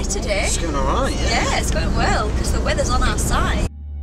today. It's going alright, yeah. Yeah, it's going well because the weather's on our side.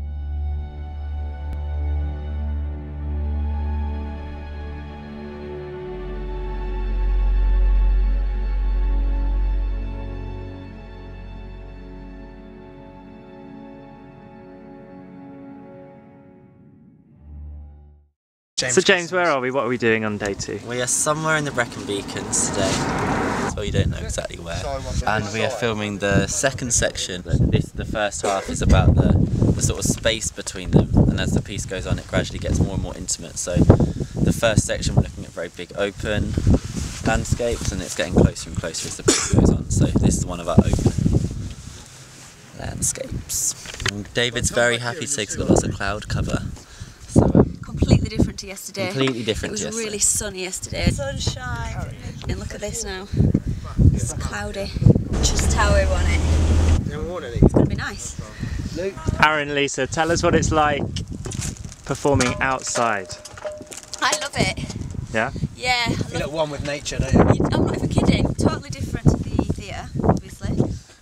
So James, where are we? What are we doing on day 2? We are somewhere in the Brecon Beacons today, so you don't know exactly where. And we are filming the second section. The first half is about the sort of space between them, and as the piece goes on it gradually gets more and more intimate. So the first section we're looking at very big open landscapes, and it's getting closer and closer as the piece goes on. So this is one of our open landscapes. And David's very happy today because he's got lots of cloud cover. So, Completely different to yesterday. Completely different. It was to yesterday. really sunny yesterday. Sunshine. And look at this now. It's cloudy. Just how we want it. It's going to be nice. Aaron, Lisa, tell us what it's like performing outside. I love it. Yeah? Yeah. You feel at one with nature, don't you? I'm not even kidding. Totally different to the theatre, obviously.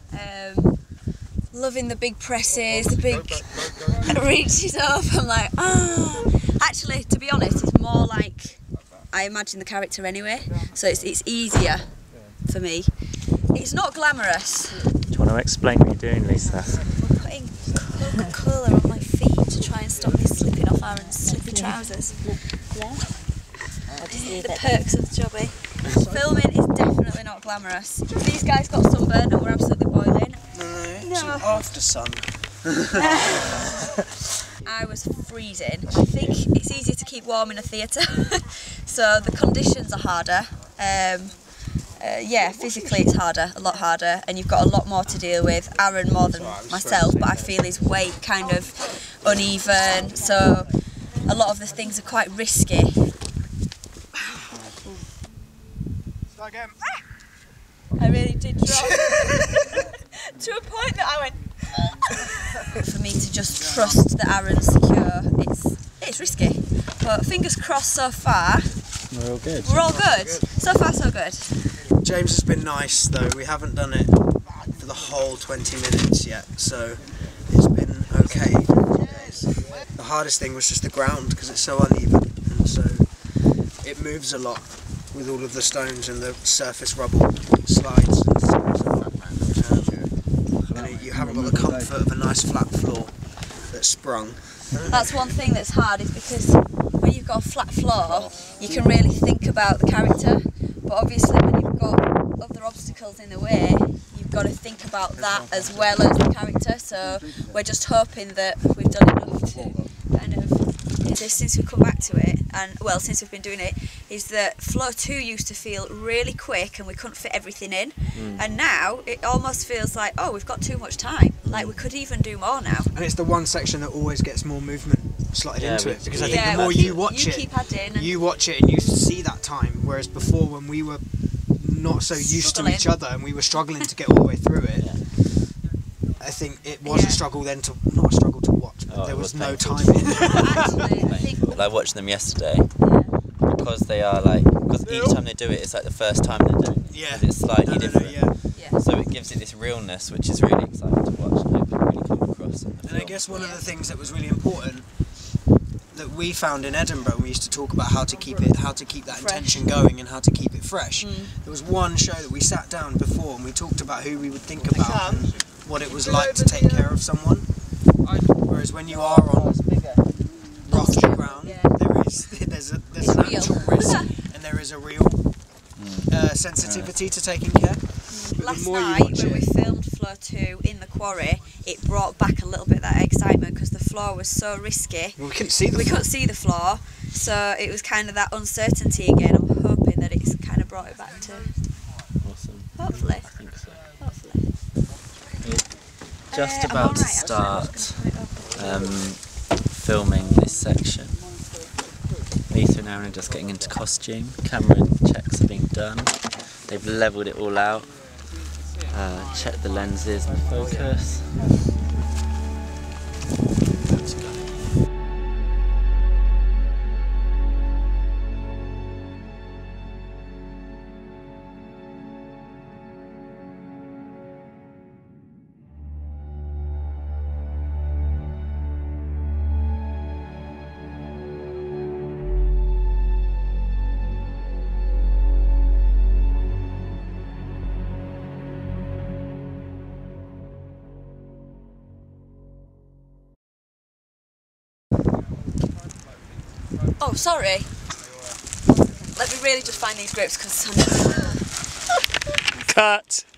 Loving the big presses, the big reaches up. I'm like, ah. Actually, to be honest, it's more like I imagine the character anyway, so it's easier for me. It's not glamorous. Do you want to explain what you're doing, Lisa? We're putting coca-cola on my feet to try and stop me slipping off Aaron's slippy trousers. Yeah. The perks of the jobby. Filming is definitely not glamorous. These guys got sunburn and we're absolutely boiling. No, some after sun. I was freezing. I think it's easier to keep warm in a theatre, so the conditions are harder. Yeah, physically it's harder, a lot harder, and you've got a lot more to deal with. Aaron more than myself, but I feel his weight kind of uneven, so a lot of the things are quite risky. I really did drop to a point that I went. For me to just trust that Aaron's secure, it's risky. But fingers crossed so far. We're all good. We're all good. So far so good. James has been nice though. We haven't done it for the whole 20 minutes yet, so it's been okay. The hardest thing was just the ground because it's so uneven, and so it moves a lot with all of the stones and the surface rubble slides and stuff. And you haven't got the comfort of a nice flat floor that's sprung. That's one thing that's hard, is because when you've got a flat floor you can really think about the character, but obviously when you've got other obstacles in the way you've got to think about that as well as the character, so we're just hoping that we've done enough to kind of, since we've come back to it, and well, since we've been doing it, is that floor 2 used to feel really quick and we couldn't fit everything in, and now it almost feels like, oh, we've got too much time, like we could even do more now. And it's the one section that always gets more movement slotted into it, because I think the more well, you watch it, keep adding you watch it and you see that time, whereas before when we were not so used to each other and we were struggling to get all the way through it, I think it was a struggle then to, not a struggle to watch, but there was no time in it. Actually, I think I watched them yesterday, because they are like, because each time they do it, it's like the first time they're doing it. Yeah. It's slightly different. Yeah. So it gives it this realness, which is really exciting to watch and hopefully really come across in the film. And I guess one of the things that was really important that we found in Edinburgh, we used to talk about how to keep that intention going and how to keep it fresh. There was one show that we sat down before and we talked about who we would think about and what it was like to take care of someone. Whereas when you are on rocky ground, there's an actual risk and there is a real sensitivity to taking care. Last night when we filmed floor 2 in the quarry, it brought back a little bit of that excitement because the floor was so risky. Well, we couldn't see the floor, so it was kind of that uncertainty again. I'm hoping that it's kind of brought it back to. Awesome. Hopefully. I think so. Hopefully. We're just about to start filming this section. Lisa and Aaron are just getting into costume. Camera checks are being done. They've levelled it all out. Checked the lenses and focus. Oh, sorry. Let me really just find these grapes because Cut!